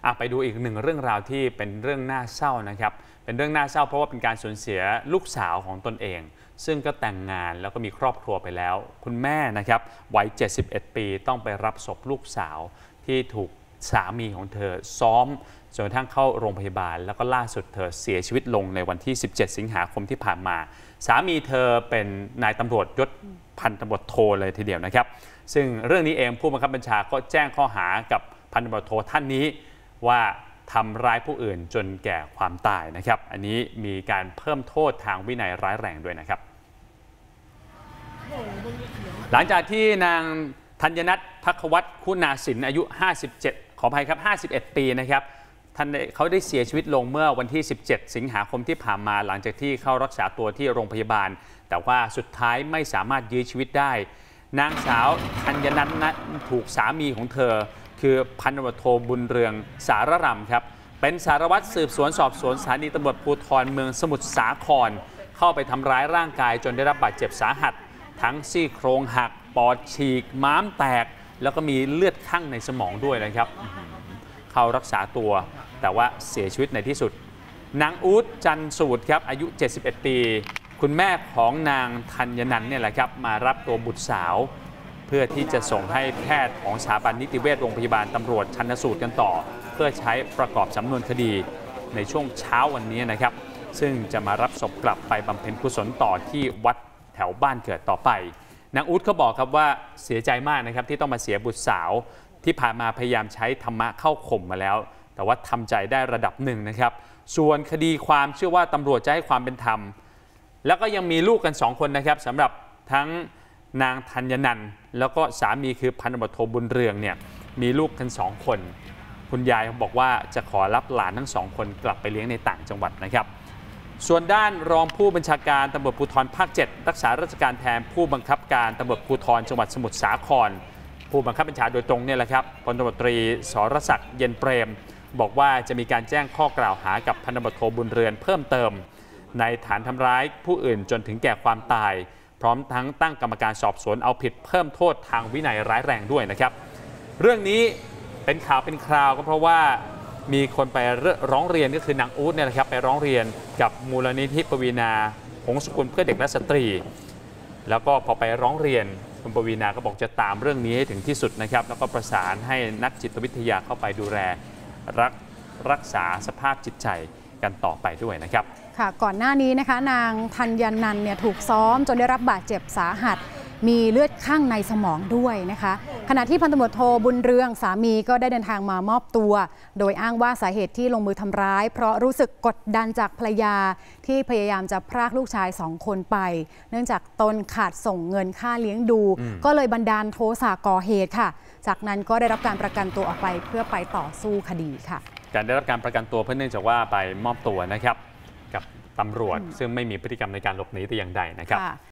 ไปดูอีกหนึ่งเรื่องราวที่เป็นเรื่องน่าเศร้านะครับเป็นเรื่องน่าเศร้าเพราะว่าเป็นการสูญเสียลูกสาวของตนเองซึ่งก็แต่งงานแล้วก็มีครอบครัวไปแล้วคุณแม่นะครับวัย71 ปีต้องไปรับศพลูกสาวที่ถูกสามีของเธอซ้อมจนกระทั่งเข้าโรงพยาบาลแล้วก็ล่าสุดเธอเสียชีวิตลงในวันที่17 สิงหาคมที่ผ่านมาสามีเธอเป็นนายตำรวจยศพันตำรวจโทเลยทีเดียวนะครับซึ่งเรื่องนี้เองผู้บังคับบัญชาก็แจ้งข้อหากับพันตำรวจโทท่านนี้ว่าทำร้ายผู้อื่นจนแก่ความตายนะครับอันนี้มีการเพิ่มโทษทางวินัยร้ายแรงด้วยนะครับหลังจากที่นางธัญนัท ภัควัตรคุณาสินอายุ57ขออภัยครับ51 ปีนะครับเขาได้เสียชีวิตลงเมื่อวันที่17 สิงหาคมที่ผ่านมาหลังจากที่เข้ารักษาตัวที่โรงพยาบาลแต่ว่าสุดท้ายไม่สามารถยื้อชีวิตได้นางสาวธัญนัทนั้นถูกสามีของเธอคือพันตำรวจโทบุญเรืองสารรำครับเป็นสารวัตรสืบสวนสอบสวนสถานีตำรวจภูธรเมืองสมุทรสาครเข้าไปทำร้ายร่างกายจนได้รับบาดเจ็บสาหัสทั้งซี่โครงหักปอดฉีกม้ามแตกแล้วก็มีเลือดคั่งในสมองด้วยนะครับเข้ารักษาตัวแต่ว่าเสียชีวิตในที่สุดนางอู๊ดจันสูตรครับอายุ71 ปีคุณแม่ของนางธัญนันท์เนี่ยแหละครับมารับตัวบุตรสาวเพื่อที่จะส่งให้แพทย์ของสถาบันนิติเวชโรงพยาบาลตำรวจชันสูตรกันต่อเพื่อใช้ประกอบสำนวนคดีในช่วงเช้าวันนี้นะครับซึ่งจะมารับศพกลับไปบำเพ็ญกุศลต่อที่วัดแถวบ้านเกิดต่อไปนางอู๊ดเขาบอกครับว่าเสียใจมากนะครับที่ต้องมาเสียบุตรสาวที่ผ่านมาพยายามใช้ธรรมะเข้าข่มมาแล้วแต่ว่าทำใจได้ระดับหนึ่งนะครับส่วนคดีความเชื่อว่าตำรวจจะให้ความเป็นธรรมแล้วก็ยังมีลูกกัน2 คนนะครับสำหรับทั้งนางธัญนันท์แล้วก็สามีคือพันตำรวจโทบุญเรืองเนี่ยมีลูกกัน2 คนคุณยายบอกว่าจะขอรับหลานทั้ง2 คนกลับไปเลี้ยงในต่างจังหวัดนะครับส่วนด้านรองผู้บัญชาการตำรวจภูธรภาค 7รักษาราชการแทนผู้บังคับการตำรวจภูธรจังหวัดสมุทรสาครผู้บังคับบัญชาโดยตรงเนี่ยแหละครับพลตำรวจตรีสรศักดิ์เย็นเปรมบอกว่าจะมีการแจ้งข้อกล่าวหากับพันตำรวจโทบุญเรือนเพิ่มเติมในฐานทำร้ายผู้อื่นจนถึงแก่ความตายพร้อมทั้งตั้งกรรมการสอบสวนเอาผิดเพิ่มโทษทางวินัยร้ายแรงด้วยนะครับเรื่องนี้เป็นข่าวเป็นคราวก็เพราะว่ามีคนไปร้องเรียนก็คือนางอู๊ดเนี่ยนะครับไปร้องเรียนกับมูลนิธิปวีณาหงสกุลเพื่อเด็กและสตรีแล้วก็พอไปร้องเรียนคุณปวีณาก็บอกจะตามเรื่องนี้ให้ถึงที่สุดนะครับแล้วก็ประสานให้นักจิตวิทยาเข้าไปดูแลรักษาสภาพจิตใจกันต่อไปด้วยนะครับค่ะก่อนหน้านี้นะคะนางธัญนันท์เนี่ยถูกซ้อมจนได้รับบาดเจ็บสาหัสมีเลือดข้างในสมองด้วยนะคะขณะที่พันตำรวจโทบุญเรืองสามีก็ได้เดินทางมามอบตัวโดยอ้างว่าสาเหตุที่ลงมือทำร้ายเพราะรู้สึกกดดันจากภรรยาที่พยายามจะพรากลูกชาย2 คนไปเนื่องจากตนขาดส่งเงินค่าเลี้ยงดูก็เลยบันดาลโทสะก่อเหตุค่ะจากนั้นก็ได้รับการประกันตัวออกไปเพื่อไปต่อสู้คดีค่ะการได้รับการประกันตัวเพื่อเนื่องจากว่าไปมอบตัวนะครับกับตำรวจซึ่งไม่มีพฤติกรรมในการหลบหนีแต่อย่างใดนะครับ